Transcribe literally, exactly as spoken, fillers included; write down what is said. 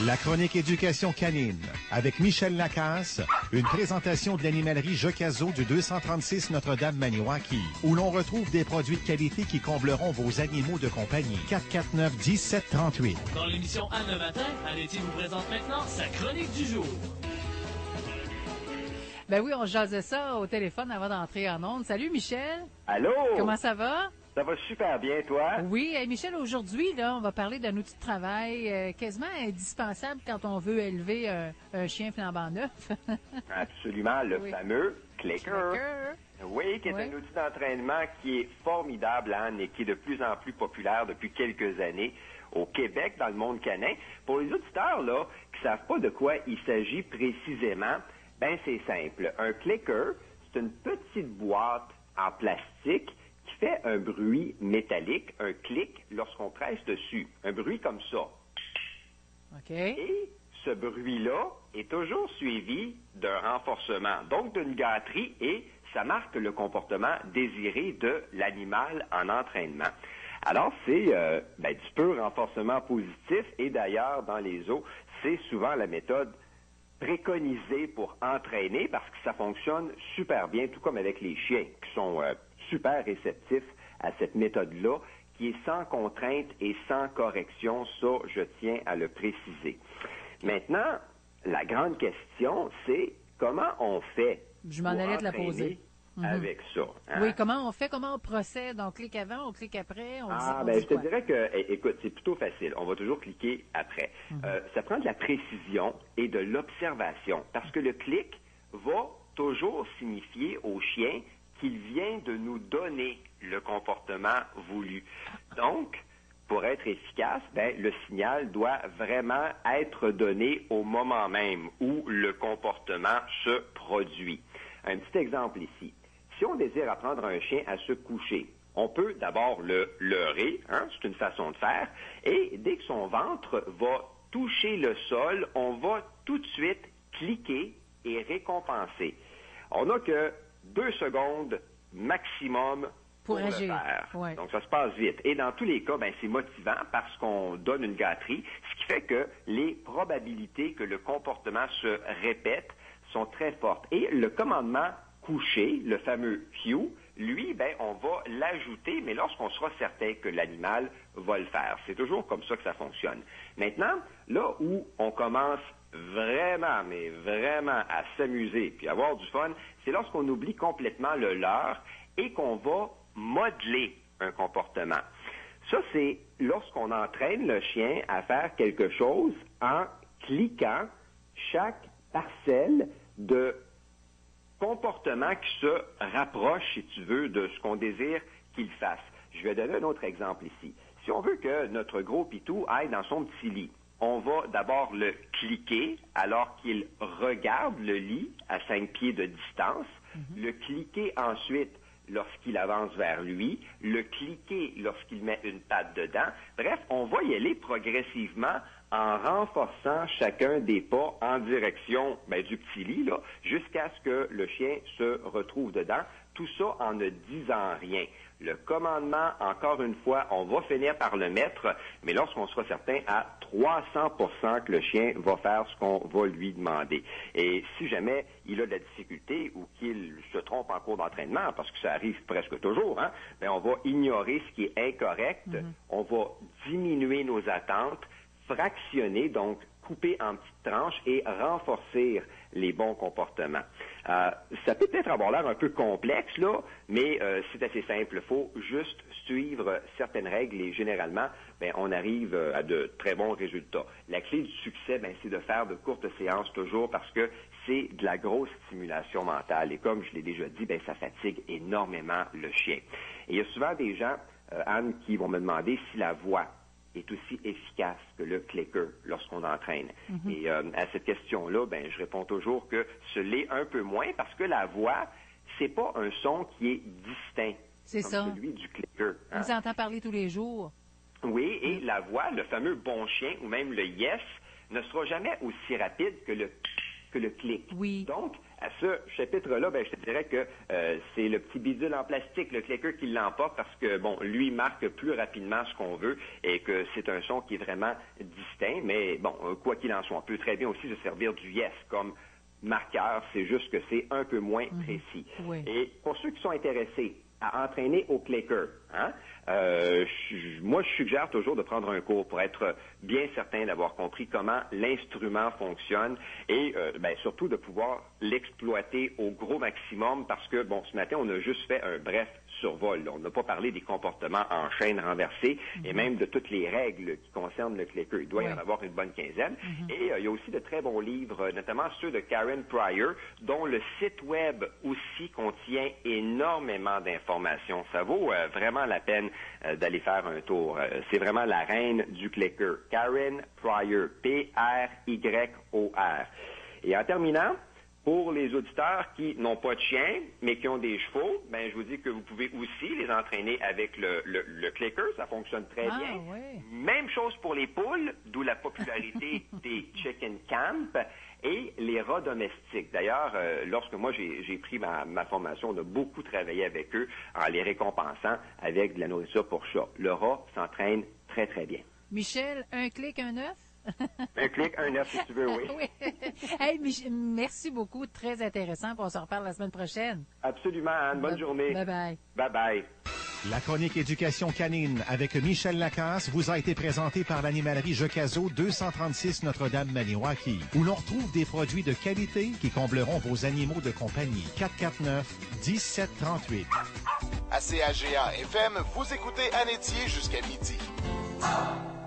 La chronique éducation canine avec Michel Lacasse, une présentation de l'animalerie Jocazo du deux cent trente-six Notre-Dame-Maniwaki, où l'on retrouve des produits de qualité qui combleront vos animaux de compagnie. quatre cent quarante-neuf dix-sept trente-huit. Dans l'émission Anne le matin, Anne-Étienne vous présente maintenant sa chronique du jour. Ben oui, on jasait ça au téléphone avant d'entrer en ondes. Salut Michel. Allô? Comment ça va? Ça va super bien, toi? Oui, hey Michel, aujourd'hui, là, on va parler d'un outil de travail euh, quasiment indispensable quand on veut élever un, un chien flambant neuf. Absolument, le oui. fameux clicker. clicker. Oui, qui est oui. un outil d'entraînement qui est formidable, Anne, et qui est de plus en plus populaire depuis quelques années au Québec, dans le monde canin. Pour les auditeurs, là, qui savent pas de quoi il s'agit précisément, ben c'est simple. Un clicker, c'est une petite boîte en plastique qui fait un bruit métallique, un clic, lorsqu'on presse dessus. Un bruit comme ça. OK. Et ce bruit-là est toujours suivi d'un renforcement, donc d'une gâterie, et ça marque le comportement désiré de l'animal en entraînement. Alors, c'est euh, ben, du pur renforcement positif, et d'ailleurs, dans les zoos, c'est souvent la méthode préconisée pour entraîner, parce que ça fonctionne super bien, tout comme avec les chiens, qui sont euh, super réceptifs à cette méthode-là, qui est sans contrainte et sans correction. Ça, je tiens à le préciser. Maintenant, la grande question, c'est comment on fait Je m'en allais te la poser. Avec mm-hmm. ça. Hein? Oui, comment on fait, comment on procède? On clique avant, on clique après? On ah, dit, on ben, dit je te quoi? dirais que, écoute, c'est plutôt facile. On va toujours cliquer après. Mm-hmm. Euh, ça prend de la précision et de l'observation, parce que le clic va toujours signifier au chien qu'il vient de nous donner le comportement voulu. Donc, pour être efficace, ben, le signal doit vraiment être donné au moment même où le comportement se produit. Un petit exemple ici. Si on désire apprendre un chien à se coucher, on peut d'abord le leurrer, hein, c'est une façon de faire, et dès que son ventre va toucher le sol, on va tout de suite cliquer et récompenser. On n'a que deux secondes maximum pour, pour agir. Le faire. Ouais. Donc, ça se passe vite. Et dans tous les cas, ben, c'est motivant parce qu'on donne une gâterie, ce qui fait que les probabilités que le comportement se répète sont très fortes. Et le commandement coucher, le fameux cue, lui, ben, on va l'ajouter, mais lorsqu'on sera certain que l'animal va le faire. C'est toujours comme ça que ça fonctionne. Maintenant, là où on commence vraiment, mais vraiment à s'amuser puis avoir du fun, c'est lorsqu'on oublie complètement le leurre et qu'on va modeler un comportement. Ça, c'est lorsqu'on entraîne le chien à faire quelque chose en cliquant chaque parcelle de comportement qui se rapproche, si tu veux, de ce qu'on désire qu'il fasse. Je vais donner un autre exemple ici. Si on veut que notre gros pitou aille dans son petit lit, on va d'abord le cliquer alors qu'il regarde le lit à cinq pieds de distance, mm-hmm. le cliquer ensuite lorsqu'il avance vers lui, le cliquer lorsqu'il met une patte dedans. Bref, on va y aller progressivement en renforçant chacun des pas en direction ben, du petit lit, là, jusqu'à ce que le chien se retrouve dedans. Tout ça en ne disant rien. Le commandement, encore une fois, on va finir par le mettre, mais lorsqu'on sera certain à trois cents pour cent que le chien va faire ce qu'on va lui demander. Et si jamais il a de la difficulté ou qu'il se trompe en cours d'entraînement, parce que ça arrive presque toujours, hein, ben on va ignorer ce qui est incorrect, mm-hmm. on va diminuer nos attentes, fractionner, donc couper en petites tranches et renforcer les bons comportements. Euh, ça peut peut-être avoir l'air un peu complexe, là, mais euh, c'est assez simple. Il faut juste suivre certaines règles et généralement, ben, on arrive à de très bons résultats. La clé du succès, ben, c'est de faire de courtes séances toujours parce que c'est de la grosse stimulation mentale. Et comme je l'ai déjà dit, ben, ça fatigue énormément le chien. Et il y a souvent des gens, euh, Anne, qui vont me demander si la voix est aussi efficace que le clicker lorsqu'on entraîne. Mm-hmm. Et euh, à cette question-là, ben, je réponds toujours que ce l'est un peu moins parce que la voix, c'est pas un son qui est distinct. C'est comme ça. Celui du clicker. On hein? entend parler tous les jours. Oui, et mm. la voix, le fameux bon chien ou même le yes, ne sera jamais aussi rapide que le que le clic. Oui. Donc, À ce chapitre-là, ben, je te dirais que euh, c'est le petit bidule en plastique, le clicker, qui l'emporte parce que, bon, lui marque plus rapidement ce qu'on veut et que c'est un son qui est vraiment distinct. Mais bon, quoi qu'il en soit, on peut très bien aussi se servir du yes comme marqueur, c'est juste que c'est un peu moins mmh. précis. Oui. Et pour ceux qui sont intéressés à entraîner au clicker, hein, euh, je, moi, je suggère toujours de prendre un cours pour être bien certain d'avoir compris comment l'instrument fonctionne et euh, ben, surtout de pouvoir l'exploiter au gros maximum parce que, bon, ce matin, on a juste fait un bref survol. On n'a pas parlé des comportements en chaîne renversée mm-hmm. et même de toutes les règles qui concernent le clicker. Il doit oui. y en avoir une bonne quinzaine. Mm-hmm. Et euh, il y a aussi de très bons livres, notamment ceux de Karen Pryor, dont le site web aussi contient énormément d'informations. Ça vaut euh, vraiment la peine euh, d'aller faire un tour. Euh, c'est vraiment la reine du clicker. Karen Pryor, P R Y O R. Et en terminant, pour les auditeurs qui n'ont pas de chien, mais qui ont des chevaux, ben je vous dis que vous pouvez aussi les entraîner avec le, le, le clicker. Ça fonctionne très ah, bien. Oui. Même chose pour les poules, d'où la popularité des chicken camp et les rats domestiques. D'ailleurs, euh, lorsque moi j'ai, j'ai pris ma, ma formation, on a beaucoup travaillé avec eux en les récompensant avec de la nourriture pour chat. Le rat s'entraîne très, très bien. Michel, un clic, un œuf? Un clic, un œuf, si tu veux, oui. oui. Hey, Mich- merci beaucoup, très intéressant. On se reparle la semaine prochaine. Absolument, Anne. Bonne bye- journée. Bye-bye. Bye-bye. La chronique éducation canine avec Michel Lacasse vous a été présentée par l'animalerie Jocazo deux cent trente-six Notre-Dame-Maniwaki, où l'on retrouve des produits de qualité qui combleront vos animaux de compagnie. quatre cent quarante-neuf dix-sept trente-huit. À C A G A F M, vous écoutez Anne Etier jusqu'à midi.